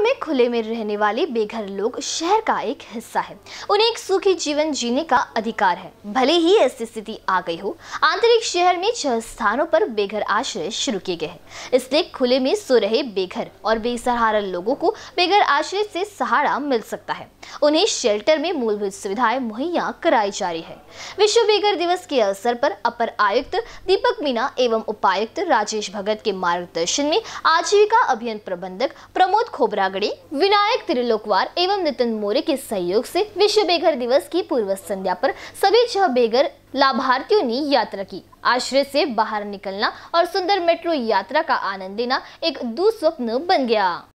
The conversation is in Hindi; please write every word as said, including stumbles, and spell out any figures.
में खुले में रहने वाले बेघर लोग शहर का एक हिस्सा है। उन्हें एक सुखी जीवन जीने का अधिकार है। भले ही ऐसी स्थिति आ गई हो, आंतरिक शहर में छह स्थानों पर बेघर आश्रय शुरू किए गए हैं। इसलिए खुले में सो रहे बेघर और बेसहारा लोगों को बेघर आश्रय से सहारा मिल सकता है। उन्हें शेल्टर में मूलभूत सुविधाएं मुहैया कराई जा रही है। विश्व बेघर दिवस के अवसर पर अपर आयुक्त दीपक मीना एवं उपायुक्त राजेश भगत के मार्गदर्शन में आजीविका अभियान प्रबंधक प्रमोद खोबरागड़े, विनायक त्रिलोकवार एवं नितिन मोरे के सहयोग से विश्व बेघर दिवस की पूर्व संध्या पर सभी छह बेघर लाभार्थियों ने यात्रा की। आश्रय से बाहर निकलना और सुंदर मेट्रो यात्रा का आनंद लेना एक दुस्वप्न बन गया।